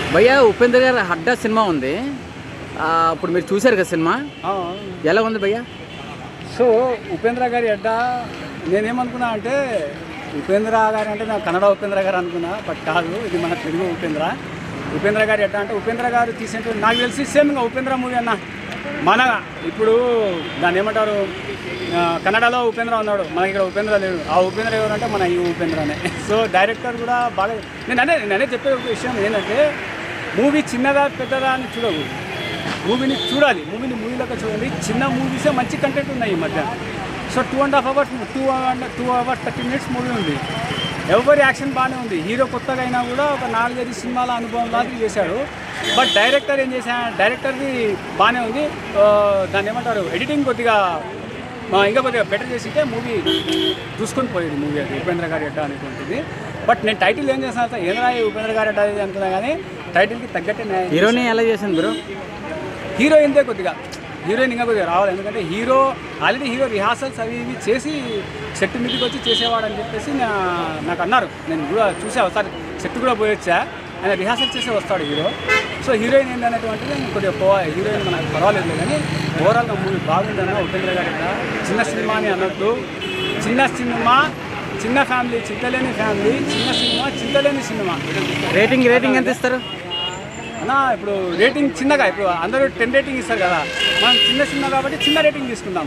భయ్యా ఉపేంద్ర గారు అడ్డా సినిమా ఉంది, ఇప్పుడు మీరు చూశారు కదా సినిమా, ఎలా ఉంది భయ్యా? సో ఉపేంద్ర గారి అడ్డా నేనేమనుకున్నా అంటే ఉపేంద్ర గారు అంటే నాకు కన్నడ ఉపేంద్ర గారు అనుకున్నా, బట్ కాదు, ఇది మన తెలుగు ఉపేంద్ర గారి అడ్డా అంటే ఉపేంద్ర గారు తీసినట్టు నాకు తెలిసి సేమ్గా ఉపేంద్ర మూవీ అన్న మన ఇప్పుడు దాన్ని ఏమంటారు, కన్నడలో ఉపేంద్ర ఉన్నాడు, మనకి ఇక్కడ ఉపేంద్ర లేడు. ఆ ఉపేంద్ర ఎవరంటే మన ఈ ఉపేంద్రనే. సో డైరెక్టర్ కూడా బాగా నేనే చెప్పే విషయం ఏంటంటే మూవీ చిన్నదా పెద్దదా అని చూడకూడదు, మూవీని చూడాలి, మూవీలోకి చూడండి. చిన్న మూవీసే మంచి కంటెంట్ ఉన్నాయి ఈ మధ్య. So 2.5 hours 2 hours 30 minutes movie ఉంది. ఎవరి యాక్షన్ బాగానే ఉంది. హీరో కొత్తగా అయినా కూడా ఒక 4-5 సినిమాల అనుభవం లాంటివి చేశాడు. బట్ డైరెక్టర్ ఏం చేశాడు, డైరెక్టర్ది బాగానే ఉంది. దాన్ని ఏమంటారు, ఎడిటింగ్ కొద్దిగా ఇంకా కొద్దిగా బెటర్ చేసింటే మూవీ చూసుకొని పోయేది మూవీ అది ఉపేంద్ర గారి అడ్డా అనుకుంటుంది. బట్ నేను టైటిల్ ఏం చేస్తాను, ఏంద్రా ఉపేంద్ర గారి అడ్డా అనుకున్నా కానీ టైటిల్కి తగ్గట్టే హీరోని ఎలా చేసింది బ్రో? హీరోయిన్దే కొద్దిగా, హీరోయిన్ ఇంకా కొద్దిగా రావాలి. ఎందుకంటే ఆల్రెడీ హీరో రిహార్సల్స్ అవి ఇవి చేసి సెట్ మీదకి వచ్చి చేసేవాడు అని చెప్పేసి నాకు అన్నారు. నేను కూడా చూసా, ఒకసారి సెట్ కూడా పోయొచ్చా, ఆయన రిహార్సల్ చేసే వస్తాడు హీరో. సో హీరోయిన్ ఏంటనేటువంటిది కొద్దిగా హీరోయిన్ మనకు పర్వాలేదు, కానీ ఓవరాల్గా మూవీ బాగుందన్న. ఉపేంద్ర గారి చిన్న సినిమా అని అనొద్దు, చిన్న సినిమా, చిన్న ఫ్యామిలీ, చింతలేని ఫ్యామిలీ, చిన్న సినిమా, చింతలేని సినిమా. రేటింగ్ ఎంత ఇస్తారు అన్నా? ఇప్పుడు రేటింగ్ చిన్నగా, ఇప్పుడు అందరూ 10 రేటింగ్ ఇస్తారు కదా, మనం చిన్న సినిమా కాబట్టి చిన్న రేటింగ్ తీసుకుందాం.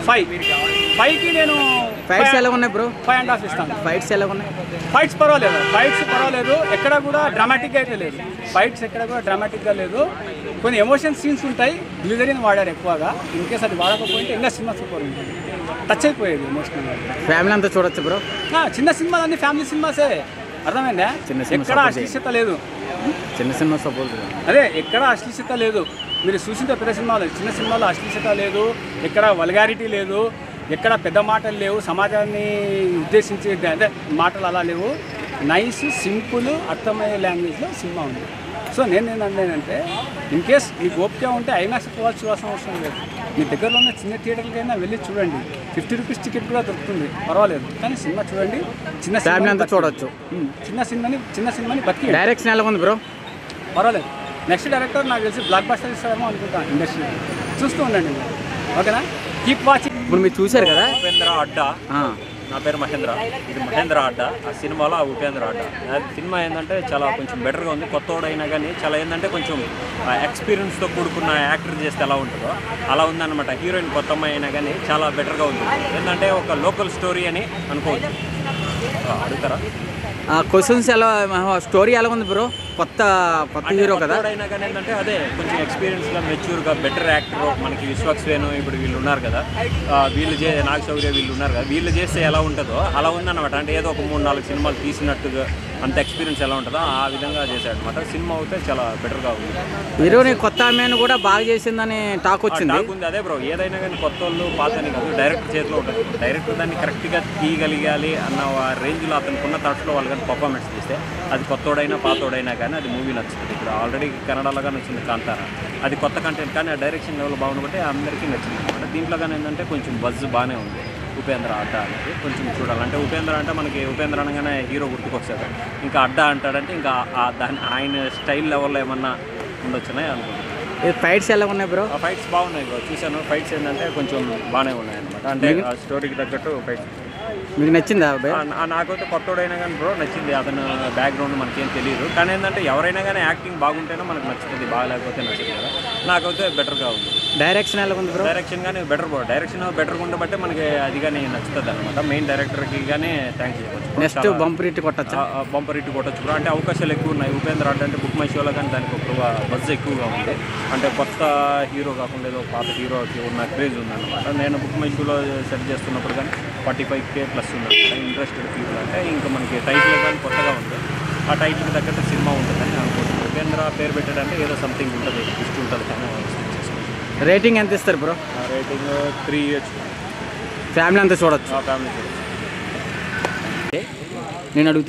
5కి నేను ఫైట్స్ ఎలా ఉన్నాయి బ్రో? 5.5 ఇస్తాను. ఫైట్స్ ఎలా ఉన్నాయి? ఫైట్స్ పర్వాలేదు, ఎక్కడ కూడా డ్రామాటిక్గా అయితే లేదు. ఫైట్స్ ఎక్కడ కూడా డ్రామాటిక్గా లేదు. కొన్ని ఎమోషన్ సీన్స్ ఉంటాయి, గ్లిజరిన్ వాడారు ఎక్కువగా. ఇన్కేస్ అది వాడకపోతే ఇంకా సినిమా సూపర్ ఉంటుంది, టచ్ అయిపోయేది ఎమోషనల్గా. ఫ్యామిలీ అంతా చూడొచ్చు బ్రో. చిన్న సినిమాలు అన్ని ఫ్యామిలీ సినిమాసే, అర్థమైందా? ఎక్కడ అశ్లీలత లేదు, చిన్న సినిమా సపోజ్ అదే ఎక్కడ అశ్లీలత లేదు. మీరు చూసింటే పెద్ద సినిమాలు, చిన్న సినిమాలో అశ్లీలత లేదు, ఎక్కడ వల్గారిటీ లేదు, ఎక్కడ పెద్ద మాటలు లేవు, సమాజాన్ని ఉద్దేశించి అదే మాటలు అలా లేవు. నైస్, సింపుల్, అర్థమయ్యే లాంగ్వేజ్లో సినిమా ఉంది. సో నేను ఏంటంటే ఇన్కేస్ మీకు ఓపిక ఉంటే ఐమాక్స్ పోవాల్సిన అవసరం లేదు. మీ దగ్గరలో ఉన్న చిన్న థియేటర్లకైనా వెళ్ళి చూడండి, 50 రూపీస్ టికెట్ కూడా దొరుకుతుంది, పర్వాలేదు. కానీ సినిమా చూడండి, చిన్న సినిమా అంతా చూడవచ్చు. చిన్న సినిమాని బతికి. డైరెక్షన్ ఎలా ఉంది బ్రో? పర్వాలేదు. నెక్స్ట్ డైరెక్టర్ నాకు తెలిసి బ్లాక్ బస్టర్ ఇస్తారేమో అనుకుంటాను ఇండస్ట్రీ. చూస్తూ ఉండండి, ఓకేనా? Keep watching. ఇప్పుడు మీరు చూశారు కదా ఉపేంద్ర అడ్డా. నా పేరు మహేంద్ర, ఇది మహేంద్ర అడ్డా. ఆ సినిమాలో ఆ ఉపేంద్ర అడ్డా. సినిమా ఏంటంటే చాలా కొంచెం బెటర్గా ఉంది. కొత్తోడైనా కానీ చాలా ఏంటంటే కొంచెం ఎక్స్పీరియన్స్తో కూడుకున్న యాక్టర్ చేస్తే ఎలా ఉంటుందో అలా ఉందన్నమాట. హీరోయిన్ కొత్త అమ్మాయి అయినా కానీ చాలా బెటర్గా ఉంది. ఏంటంటే ఒక లోకల్ స్టోరీ అని అనుకోవచ్చు. అడుగుతారా? క్వశ్చన్స్ ఎలా, స్టోరీ ఎలా ఉంది బ్రో? కొత్త హీరో కదా, అయినా కానీ ఏంటంటే అదే కొంచెం ఎక్స్పీరియన్స్గా, మెచ్యూర్గా, బెటర్ యాక్టర్ మనకి విశ్వక్సేను ఇప్పుడు వీళ్ళు ఉన్నారు కదా, నాగ శౌర్య వీళ్ళు ఉన్నారు కదా, వీళ్ళు చేస్తే ఎలా ఉంటుందో అలా ఉందన్నమాట. అంటే ఏదో ఒక 3-4 సినిమాలు తీసినట్టుగా అంత ఎక్స్పీరియన్స్ ఎలా ఉంటుందో ఆ విధంగా చేశాడు అనమాట. సినిమా అయితే చాలా బెటర్గా ఉంది. హీరోని కొత్త ఆమెను కూడా బాగా చేసిందని టాక్ వచ్చింది. అదే బ్రో, ఏదైనా కానీ కొత్త వాళ్ళు పాత అని కాదు, డైరెక్టర్ చేతిలో ఉంటుంది. డైరెక్టర్ దాన్ని కరెక్ట్గా తీయగలిగాలి అన్న రేంజ్లో అతనుకున్న థాట్స్లో వాళ్ళు కానీ పర్ఫార్మెన్స్ చేస్తే అది కొత్తోడైనా పాతోడైనా కానీ అది మూవీ నచ్చుతుంది. ఇప్పుడు ఆల్రెడీ కన్నడలోగా నచ్చింది కాంతార, అది కొత్త కంటెంట్ కానీ ఆ డైరెక్షన్ లెవెల్ బాగుండబట్టి అందరికీ నచ్చింది అనమాట. దీంట్లో కానీ ఏంటంటే కొంచెం బజ్ బాగానే ఉంది. ఉపేంద్ర అడ్డా అనేది కొంచెం చూడాలంటే, ఉపేంద్ర అంటే మనకి ఉపేంద్ర అనగానే హీరో గుర్తుకొస్తాడు. ఇంకా అడ్డా అంటాడంటే ఇంకా దాని ఆయన స్టైల్ లెవెల్లో ఏమన్నా ఉండొచ్చున్నాయి అనుకుంటున్నాను. ఫైట్స్ ఎలా ఉన్నాయి బ్రో? ఆ ఫైట్స్ బాగున్నాయి బ్రో, చూశాను. ఫైట్స్ ఏంటంటే కొంచెం బాగానే ఉన్నాయి అనమాట. అంటే ఆ స్టోరీకి తగ్గట్టు ఫైట్స్. మీకు నచ్చిందా? నాకైతే కొత్తోడైనా కానీ బ్రో నచ్చింది. అతను బ్యాక్గ్రౌండ్ మనకేం తెలియదు, కానీ ఏంటంటే ఎవరైనా కానీ యాక్టింగ్ బాగుంటేనే మనకు నచ్చుతుంది, బాగాలేకపోతే నచ్చింది కదా. నాకైతే బెటర్గా ఉంది. డైరెక్షన్ ఎలా ఉంది బ్రో? డైరెక్షన్ కానీ బెటర్ బ్రో, డైరెక్షన్ బెటర్గా ఉండబట్టే మనకి అది కానీ నచ్చుతుంది అనమాట. మెయిన్ డైరెక్టర్కి కానీ థ్యాంక్స్ చెప్పచ్చు. నెక్స్ట్ బంపర్ హిట్ కొట్టచ్చు, బంపర్ హిట్ కొట్టచ్చు బ్రో. అంటే అవకాశాలు ఎక్కువ ఉన్నాయి. ఉపేంద్ర అంటే బుక్ మై షోలో కానీ దానికి ఒక బజ్ ఎక్కువగా ఉంది. అంటే కొత్త హీరో కాకుండా ఏదో పాత హీరోకి ఉన్న క్రేజ్ ఉందన్నమాట. నేను బుక్ మై షోలో సెట్ చేస్తున్నప్పుడు కానీ 45K ప్లస్ ఉందన్నమాట ఇంట్రెస్టెడ్ పీపుల్. అంటే ఇంకా మనకి టైటిల్ కానీ కొత్తగా ఉంది, ఆ టైటిల్కి తగ్గట్టు సినిమా ఉంటుందని అనుకుంటున్నాను. ఉపేంద్ర పేరు పెట్టాడంటే ఏదో సంథింగ్ ఉంటుంది, ఇష్టం ఉంటుంది కానీ. రేటింగ్ ఎంత ఇస్తారు బ్రో? Rating 3 years. ఫ్యామిలీ అంతా చూడొచ్చు. ఫ్యామిలీ చూడొచ్చు. నేను అడుగుతా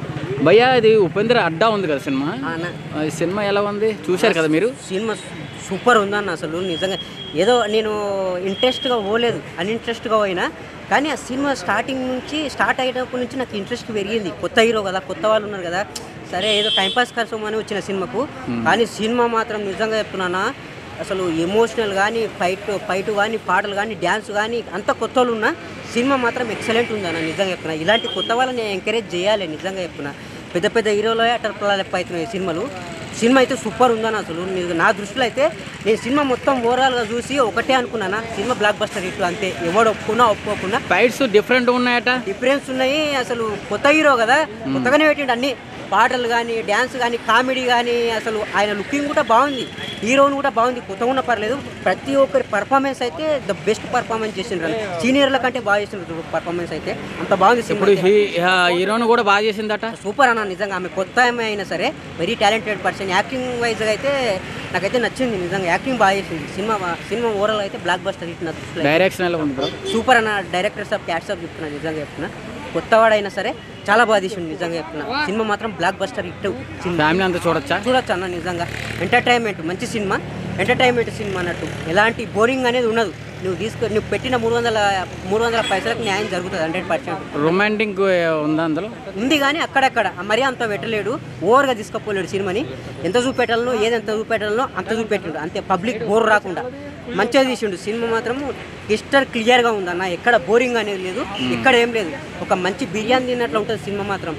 భయ్యా, ఇది ఉపేంద్ర అడ్డా ఉంది కదా సినిమా, ఈ సినిమా ఎలా ఉంది? చూశారు కదా మీరు? సినిమా సూపర్ ఉందన్న అసలు నిజంగా. ఏదో నేను ఇంట్రెస్ట్గా పోలేదు, అన్ఇంట్రెస్ట్గా పోయినా, కానీ ఆ సినిమా స్టార్ట్ అయ్యేటప్పటి నుంచి నాకు ఇంట్రెస్ట్ పెరిగింది. కొత్త హీరో కదా, కొత్త వాళ్ళు ఉన్నారు కదా, సరే ఏదో టైంపాస్ కోసం అని వచ్చిన సినిమాకు, కానీ సినిమా మాత్రం నిజంగా చెప్తున్నానా అసలు ఎమోషనల్ కానీ ఫైట్ కానీ పాటలు కానీ డ్యాన్స్ కానీ అంత కొత్త వాళ్ళు ఉన్నా సినిమా మాత్రం ఎక్సలెంట్ ఉందన్న నిజంగా చెప్తున్నా. ఇలాంటి కొత్త వాళ్ళని ఎంకరేజ్ చేయాలి నిజంగా చెప్తున్నా. పెద్ద పెద్ద హీరోలే అటర్ లెప్ప అవుతున్నాయి సినిమాలు. సినిమా అయితే సూపర్ ఉందని అసలు నా దృష్టిలో అయితే నేను సినిమా మొత్తం ఓవరాల్గా చూసి ఒకటే అనుకున్నాను, సినిమా బ్లాక్ బస్టర్ హిట్ అంతే. ఎవడు ఒప్పుకోకుండా ఫైట్స్ డిఫరెంట్ ఉన్నాయట, డిఫరెన్స్ ఉన్నాయి. అసలు కొత్త హీరో కదా, కొత్తగానే పెట్టిండు అన్ని పాటలు కానీ డ్యాన్స్ కానీ కామెడీ కానీ. అసలు ఆయన లుకింగ్ కూడా బాగుంది, హీరోని కూడా బాగుంది, కొత్తగా ఉన్న పర్లేదు. ప్రతి ఒక్కరి పర్ఫార్మెన్స్ అయితే ద బెస్ట్ పర్ఫార్మెన్స్ చేసిండ్రు, సీనియర్ల కంటే బాగా చేసిండ్రు పర్ఫార్మెన్స్ అయితే, అంత బాగుంది. ఇప్పుడు హీరోని కూడా బాగా చేసిందట, సూపర్ అన్న నిజంగా. ఆమె కొత్త ఆమె అయినా సరే వెరీ టాలెంటెడ్ పర్సన్. యాక్టింగ్ వైజ్గా అయితే నాకైతే నచ్చింది నిజంగా, యాక్టింగ్ బాగా చేసింది. సినిమా ఓవరాల్ అయితే బ్లాక్ బస్టర్ హిట్. డైరెక్షన్ ఎలా ఉంది బ్రో? సూపర్ అన్న, డైరెక్టర్స్ ఆఫ్ క్యాట్స్ ఆఫ్ చెప్తున్నా నిజంగా చెప్తున్నా. కొత్తవాడైనా సరే చాలా బాగా తీసిండు నిజంగా చెప్తున్నా. సినిమా మాత్రం బ్లాక్ బస్టర్ హిట్. ఫ్యామిలీ అంతా చూడొచ్చు అన్న నిజంగా. ఎంటర్టైన్మెంట్, మంచి సినిమా, ఎంటర్టైన్మెంట్ సినిమా అన్నట్టు. ఎలాంటి బోరింగ్ అనేది ఉండదు. నువ్వు పెట్టిన 300 పైసలకు న్యాయం జరుగుతుంది 100%. రొమాంటిక్ ఉందా అందులో? ఉంది కానీ అక్కడక్కడ మరీ అంత పెట్టలేడు, ఓవర్గా తీసుకుపోలేడు సినిమాని. ఎంత చూపెట్టాలనో ఎంత చూపెట్టాలనో అంత చూపెట్టాడు అంతే, పబ్లిక్ బోర్ రాకుండా మంచిగా తీసిండు. సినిమా మాత్రం క్లిస్టర్ క్లియర్గా ఉందన్న, ఎక్కడ బోరింగ్ అనేది లేదు, ఎక్కడ ఏం లేదు. ఒక మంచి బిర్యానీ తిన్నట్లు ఉంటుంది సినిమా మాత్రం.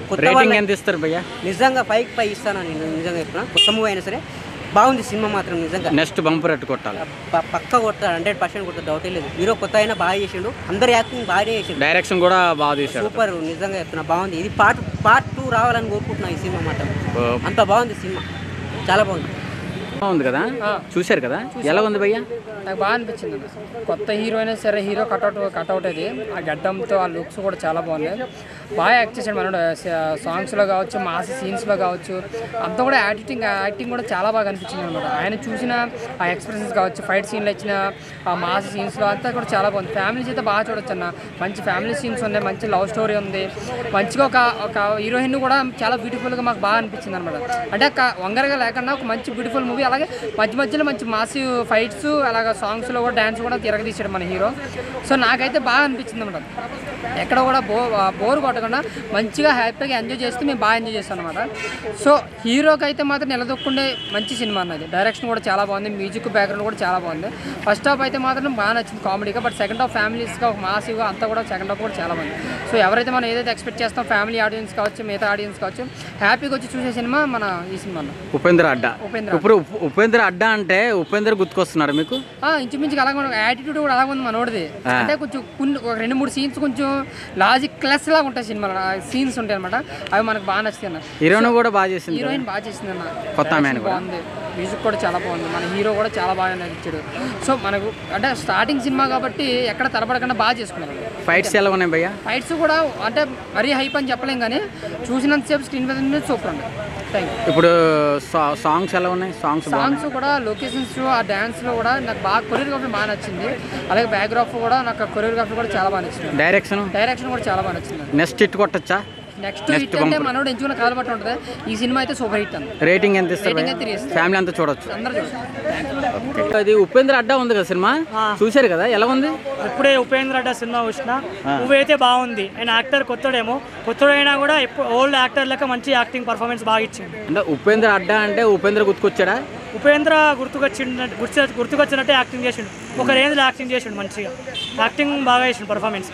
నిజంగా 5/5 ఇస్తాను నేను నిజంగా చెప్తున్నా. కొత్త మూవీ అయినా సరే బాగుంది సినిమా మాత్రం నిజంగా. నెక్స్ట్ బంపర్ ఎట్టు కొట్టాలి, పక్క కొడతాడు, 100% కొడతాడు, డౌటే లేదు. హీరో కొత్త అయినా బాగా చేసిండు, అందరు యాక్టింగ్ బాగానే చేసిండు, డైరెక్షన్ కూడా బాగా చేశాడు, సూపర్ నిజంగా చెప్తున్నా. బాగుంది. ఇది పార్ట్ 2 రావాలని కోరుకుంటున్నా ఈ సినిమా మాత్రం. అంత బాగుంది సినిమా, చాలా బాగుంది. ఉంది కదా, చూశారు కదా, ఎలా ఉంది భయ్యా? నాకు బాగా అనిపించింది. కొత్త హీరో అయినా సరే, హీరో కట్అవుట్ అది, ఆ గడ్డంతో ఆ లుక్స్ కూడా చాలా బాగున్నాయి. బాగా యాక్ట్ చేశాడు మనోడు, సాంగ్స్లో కావచ్చు, మాస్ సీన్స్లో కావచ్చు, అంతా కూడా యాక్టింగ్ కూడా చాలా బాగా అనిపించింది అనమాట. ఆయన చూసిన ఆ ఎక్స్ప్రెషన్స్ కావచ్చు, ఫైట్ సీన్లో ఇచ్చిన ఆ మాస్ సీన్స్లో అంతా కూడా చాలా బాగుంది. ఫ్యామిలీస్ అయితే బాగా చూడొచ్చు అన్న, మంచి ఫ్యామిలీ సీన్స్ ఉన్నాయి, మంచి లవ్ స్టోరీ ఉంది, మంచిగా ఒక హీరోయిన్ కూడా చాలా బ్యూటిఫుల్గా మాకు బాగా అనిపించింది అనమాట. అంటే వంగరగా లేకుండా ఒక మంచి బ్యూటిఫుల్ మూవీ. అలాగే మధ్యలో మంచి మాస్ ఫైట్స్, అలాగే సాంగ్స్లో కూడా డ్యాన్స్ కూడా తిరగదీశాడు మన హీరో. సో నాకైతే బాగా అనిపించింది అనమాట. ఎక్కడ కూడా బోర్ కొట్టకుండా మంచిగా హ్యాపీగా ఎంజాయ్ చేస్తే మేము బాగా ఎంజాయ్ చేస్తాం అనమాట. సో హీరోకి అయితే మాత్రం నిలదొక్కుండే మంచి సినిమా అన్నది. డైరెక్షన్ కూడా చాలా బాగుంది, మ్యూజిక్ బ్యాక్గ్రౌండ్ కూడా చాలా బాగుంది. ఫస్ట్ హాఫ్ అయితే మాత్రం బాగా నచ్చింది కామెడీగా, బట్ సెకండ్ హాఫ్ ఫ్యామిలీస్గా ఒక మాసివ్గా అంతా కూడా సెకండ్ హాఫ్ కూడా చాలా బాగుంది. సో ఎవరైతే మనం ఏదైతే ఎక్స్పెక్ట్ చేస్తాం, ఫ్యామిలీ ఆడియన్స్ కావచ్చు, మిగతా ఆడియన్స్ కావచ్చు, హ్యాపీగా వచ్చి చూసే సినిమా మన ఈ సినిమా ఉపేంద్ర అడ్డా. ఇప్పుడు ఉపేంద్ర అడ్డా అంటే ఉపేంద్ర గుర్తుకొస్తున్నారు మీకు? ఇంచుమించుగా అలాగే యాటిట్యూడ్ కూడా అలాగే ఉంది మనోడిది. అంటే కొంచెం 2-3 సీన్స్ కొంచెం లాజిక్ క్లస్ లాగా ఉంటాయి సినిమాలో, సీన్స్ ఉంటాయి అనమాట. అవి మనకు బాగా నచ్చింది అన్న. హీరోయిన్ కూడా బాగా చేసింది, హీరోయిన్ బాగా చేసింది అన్న, కొత్త బాగుంది, మ్యూజిక్ కూడా చాలా బాగుంది, మన హీరో కూడా చాలా బాగా నచ్చాడు. సో మనకు అంటే స్టార్టింగ్ సినిమా కాబట్టి ఎక్కడ తరబడకుండా బాగా చేసుకున్నారు. ఫైట్స్ ఎలా ఉన్నాయి భయ్యా? ఫైట్స్ కూడా అంటే మరీ హైప్ అని చెప్పలేం, కానీ చూసినంతసేపు స్క్రీన్ మీద సూపర్ ఉంది. ఇప్పుడు సాంగ్స్ ఎలా ఉన్నాయి? సాంగ్స్ కూడా, లొకేషన్స్, ఆ డ్యాన్స్లో కూడా నాకు బాగా కొరియోగ్రఫీ బాగా నచ్చింది. అలాగే బ్యాక్గ్రాఫ్ కూడా నాకు కొరియోగ్రఫీ కూడా చాలా బాగా నచ్చింది. డైరెక్షన్ కూడా చాలా బాగా నచ్చింది. నెక్స్ట్ హిట్ కొట్టచ్చా? నెక్స్ట్ హిట్ అంటే మనోడు ఎంచుకున్న కాలు బట్టి ఉంటుంది. ఈ సినిమా అయితే సూపర్ హిట్ అండి. రేటింగ్ ఎంత ఇస్తారు? ఫ్యామిలీ అంతా చూడొచ్చు, అందరూ చూడొచ్చు. అది ఉపేంద్ర అడ్డా ఉంది కదా సినిమా, చూశారు కదా, ఎలా ఉంది? ఇప్పుడే ఉపేంద్ర అడ్డా సినిమా చూసిన, మూవీ అయితే బాగుంది. ఆయన యాక్టర్ కొత్తడైనా కూడా ఓల్డ్ యాక్టర్ లెక్క మంచి యాక్టింగ్ పర్ఫార్మెన్స్ బాగా ఇచ్చింది. అంటే ఉపేంద్ర అడ్డా అంటే ఉపేంద్ర గుర్తుకొచ్చాడా? ఉపేంద్ర గుర్తుకొచ్చినట్టే యాక్టింగ్ చేసిండు, ఒక రేంజ్లో యాక్టింగ్ చేసిండు, మంచిగా యాక్టింగ్ బాగా చేసిండు పర్ఫార్మెన్స్.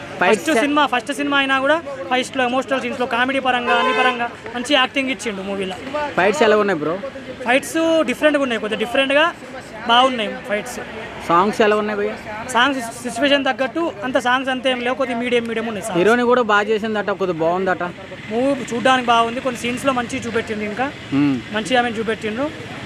ఫస్ట్ సినిమా అయినా కూడా ఫస్ట్లో ఎమోషనల్ సీన్స్లో కామెడీ పరంగా అన్ని పరంగా మంచి యాక్టింగ్ ఇచ్చిండు మూవీలో. ఫైట్స్ ఎలా ఉన్నాయి బ్రో? ఫైట్స్ డిఫరెంట్గా ఉన్నాయి, కొద్దిగా డిఫరెంట్గా బాగున్నాయి ఫైట్స్. సాంగ్స్ ఎలా ఉన్నాయి భయ్యా? సాంగ్స్ సిచ్యువేషన్ తగ్గట్టు అంత సాంగ్స్ అంతా ఏం లేవు, కొద్దిగా మీడియం ఉన్నాయి. హీరోని కూడా బాగా చేసిందట, కొద్దిగా బాగుందట మూవీ, చూడడానికి బాగుంది. కొన్ని సీన్స్లో మంచిగా చూపెట్టిండు, ఇంకా మంచిగా ఆమె చూపెట్టిండ్రు.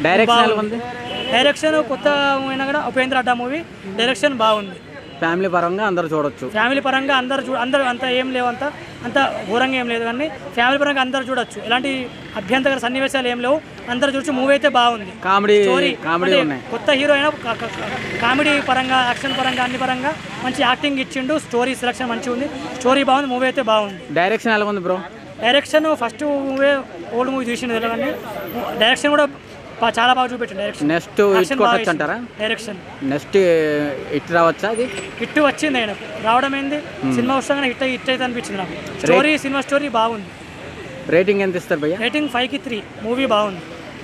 డైరెక్షన్ కొత్త అయినా కూడా ఉపేంద్ర అడ్డా మూవీ డైరెక్షన్ బాగుంది. ఫ్యామిలీ పరంగా అందరూ చూడొచ్చు, అందరూ అంత ఏం లేవు, అంత ఘోరంగా ఏం లేదు, కానీ ఫ్యామిలీ పరంగా అందరూ చూడొచ్చు. ఎలాంటి అభ్యంతర సన్నివేశాలు ఏం లేవు, అందరూ చూడొచ్చు. మూవీ అయితే బాగుంది. కామెడీ కొత్త హీరో అయినా కామెడీ పరంగా, యాక్షన్ పరంగా, అన్ని పరంగా మంచి యాక్టింగ్ ఇచ్చిండు. స్టోరీ సెలక్షన్ మంచిగా ఉంది, స్టోరీ బాగుంది, మూవీ అయితే బాగుంది. డైరెక్షన్ ఎలా ఉంది bro? Direction first movie old movie చూసింది, కానీ డైరెక్షన్ కూడా చాలా బాగా చూపెట్టిండు డైరెక్షన్. నెక్స్ట్ హిట్ కొట్టచ్చు అంటారా? డైరెక్షన్ నెక్స్ట్ హిట్ రావచ్చా? అది హిట్ వచ్చింది ఆయన రావడం ఏంది, సినిమా వస్తాగానే హిట్ అయితే అనిపించింది నాకు. స్టోరీ సినిమా స్టోరీ బాగుంది. రేటింగ్ ఎంత ఇస్తారు భయ్యా? రేటింగ్ 5కి 3. మూవీ బాగుంది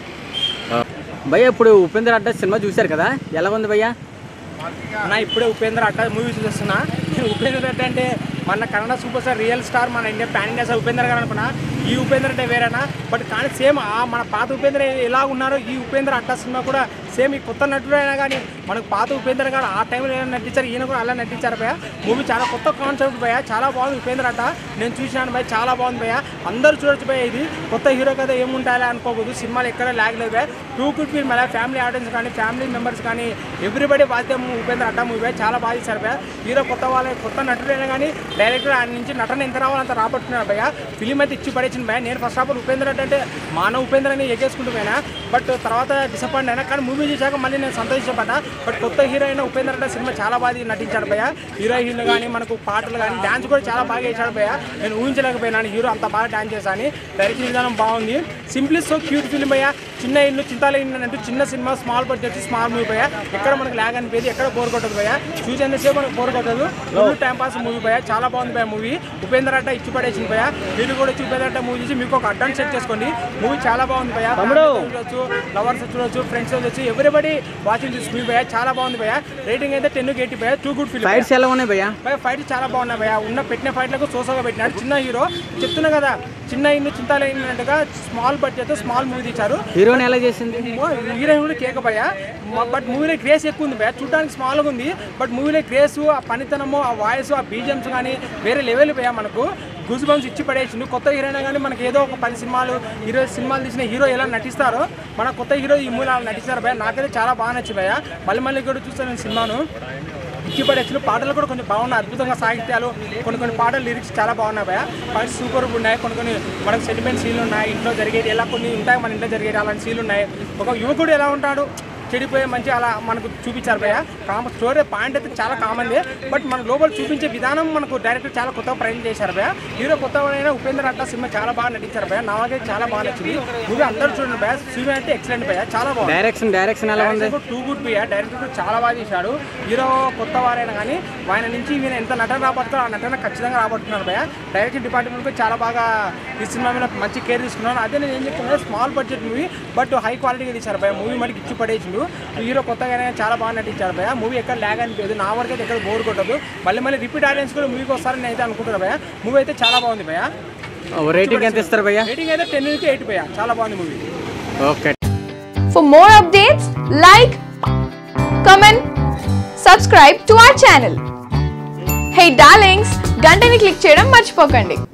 భయ్యా. ఇప్పుడు ఉపేంద్ర అడ్డా సినిమా చూశారు కదా, ఎలా ఉంది భయ్యా? అన్న ఇప్పుడే ఉపేంద్ర అడ్డా మూవీ చూస్తున్నా. ఉపేంద్ర అడ్డా అంటే మన Kannada super star, real star, మన India pan India star Upendra garu అనుకున్నా. ఈ ఉపేంద్ర అంటే వేరేనా, బట్ కానీ సేమ్ మన పాత ఉపేంద్ర ఎలా ఉన్నారో ఈ ఉపేంద్ర అడ్డా సినిమా కూడా సేమ్. ఈ కొత్త నటుడు అయినా కానీ మనకు పాత ఉపేంద్ర గారు ఆ టైంలో ఎలా నటించారు, ఈయన కూడా అలా నటించారు భయ్య. మూవీ చాలా కొత్త కాన్సెప్ట్ భయ్య, చాలా బాగుంది ఉపేంద్ర అడ్డా. నేను చూసినాను భయ్య, చాలా బాగుంది భయ్య. అందరూ చూడొచ్చు భయ్య. ఇది కొత్త హీరో కదా ఏముంటాయో అనుకోకూడదు, సినిమాలు ఎక్కడ లాగ్ లేదు భయ్య. టూ గుడ్ ఫిల్మ్ అలా ఫ్యామిలీ ఆడియన్స్ కానీ ఫ్యామిలీ మెంబర్స్ కానీ ఎవ్రీబడి బాధ్యత ఉపేంద్ర అడ్డా మూవీ భయ్య, చాలా బాగా చేశారు భయ్య. హీరో కొత్త కొత్త నటుడైనా కానీ డైరెక్టర్ ఆయన నుంచి నటన ఎంత రావాలంత రాబట్టుకున్నారు భయ్య. ఫిలిం అయితే ఇచ్చి పడేసింది భయ్య. నేను ఫస్ట్ ఆఫ్ ఆల్ ఉపేంద్ర అంటే మానవ ఉపేంద్ర అని ఎగేసుకుంటూ పోయినా, బట్ తర్వాత డిసప్పాయింట్ అయినా. కానీ మూవీ చూసాక మళ్ళీ నేను సంతోషపడ్డా. బట్ కొత్త హీరో అయిన ఉపేంద్ర అంటే సినిమా చాలా బాగా నటించాడు భయ్య. హీరోయిన్లు కానీ మనకు పాటలు కానీ డ్యాన్స్ కూడా చాలా బాగా చేశాడు భయ్య. నేను ఊహించలేకపోయినాను హీరో అంత బాగా డ్యాన్స్ చేశాను. డైరెక్షన్ విధానం బాగుంది. సింప్లీ సో క్యూట్ ఫిల్మ్ భయ్య. చిన్న ఇల్లు చింతాల ఇల్లు అంటూ చిన్న సినిమా, స్మాల్ బడ్జెట్ స్మాల్ మూవీ భయ్య. ఎక్కడ మనకు లాగ్ అనిపోయేది, ఎక్కడ బోర్ కొట్టదు భయ్య. చూసేంతసేపు మనకు బోర్ కొట్టదు. ఫుల్ టైం పాస్ మూవీ భయ్య, చాలా బాగుంది భయ్య మూవీ. ఉపేంద్ర అడ్డా ఇచ్చి పడేసింది భయ్య. మీరు కూడా వచ్చి ఉపేంద్ర అడ్డా మూవీ చూసి మీకు ఒక అడ్వాన్స్ సెట్ చేసుకోండి. మూవీ చాలా బాగుంది భయ్య. చూడొచ్చు, లవర్స్ చూడొచ్చు, ఫ్రెండ్స్ చూడొచ్చు, ఎవ్రీబడి వాచింగ్ దిస్ మూవీ భయ్య, చాలా బాగుంది భయ్య. రేటింగ్ అయితే 10కి 8 భయ్య. Too good film. ఫైట్స్ ఎలా ఉన్నాయి భయ్య? ఫైట్ చాలా బాగున్నాయి భయ్య. ఉన్న పెట్టిన ఫైట్లకు సోసోగా పెట్టినాడు. చిన్న హీరో చెప్తున్నా కదా, చిన్న ఇల్లు చింతాల ఇల్లు అన్నట్టుగా స్మాల్ బడ్జెట్ స్మాల్ మూవీ తీశారు. హీరోని ఎలా చేసింది? హీరోయిన్ కూడా కేక భయ్య. బట్ మూవీలో క్రేజ్ ఎక్కువ ఉంది భయ్య. చూడడానికి స్మాల్గా ఉంది, బట్ మూవీలో క్రేజ్, ఆ పనితనము, ఆ వాయిస్, ఆ బీజిఎమ్స్ కానీ వేరే లెవెల్ భయ్య. మనకు గూస్ బంప్స్ ఇచ్చి పడేసిండు. కొత్త హీరోయిన్ కానీ మనకి ఏదో ఒక 10 సినిమాలు 20 సినిమాలు తీసిన హీరో ఎలా నటిస్తారో మన కొత్త హీరో ఈ మూవీలో అలా నటిస్తారు భయ్య. నాకైతే చాలా బాగా నచ్చింది భయ్య. మళ్ళీ కూడా చూస్తాను నేను సినిమాను. ఇచ్చి పడేసిన పాటలు కూడా కొంచెం బాగున్నాయి, అద్భుతంగా సాహిత్యాలు, కొన్ని పాటలు లిరిక్స్ చాలా బాగున్నాయి భయ్య. ఫైట్స్ సూపర్ ఉన్నాయి. కొన్ని మనకు సెంటిమెంట్ సీన్లు ఉన్నాయి, ఇంట్లో జరిగేది ఎలా కొన్ని ఉంటాయి, మన ఇంట్లో జరిగేది అలాంటి సీన్లు ఉన్నాయి. ఒక యువకుడు ఎలా ఉంటాడు, చెడిపోయే మంచి అలా మనకు చూపించారు భయ్య. స్టోరీ పాయింట్ అయితే చాలా కామన్దే, బట్ మన గ్లోబల్ చూపించే విధానం మనకు డైరెక్టర్ చాలా కొత్తగా ప్రయత్నం చేశారు భయ్య. హీరో కొత్తగా ఉపేంద్ర అడ్డా సినిమా చాలా బాగా నటించారు భయ్య. నాకైతే చాలా బాగా నచ్చింది మూవీ. అందరూ చూడండి భయ్య. సినిమా అయితే ఎక్సలెంట్ భయ్య, చాలా బాగుంది. డైరెక్షన్ ఎలా ఉంది? టూ గుడ్ భయ్య. డైరెక్టర్ కూడా చాలా బాగా చేశాడు. హీరో కొత్త వారైనా కానీ ఆయన నుంచి ఈయన ఎంత నటన రాబడుతారో ఆ నటన ఖచ్చితంగా రాబడుతున్నారు భయ్య. డైరెక్షన్ డిపార్ట్మెంట్ కూడా చాలా బాగా ఈ సినిమా మీద మంచి కేర్ తీసుకున్నాను. అదే నేను ఏం చెప్తున్నా, small budget movie but high క్వాలిటీగా తీశారు భయ్య. మూవీ మనకి ఇచ్చి పడేసిండు. హీరో కొత్తగానే చాలా బాగా నటించారు భయ్య. మూవీ ఎక్కడ ల్యాగ్ అనిపించదు, నా వరకు అయితే ఎక్కడ బోర్ కొట్టదు. మళ్ళీ రిపీట్ ఆడియన్స్ కూడా మూవీకి వస్తారని అయితే అనుకుంటారు భయ్య. మూవీ అయితే చాలా బాగుంది భయ్య. రేటింగ్ ఎంత ఇస్తారు భయ్య? రేటింగ్ అయితే 10కి 8 భయ్య, చాలా బాగుంది movie. Okay. For more updates, like, comment, subscribe to our channel. Hey darlings, గంటని click చేయడం మర్చిపోకండి.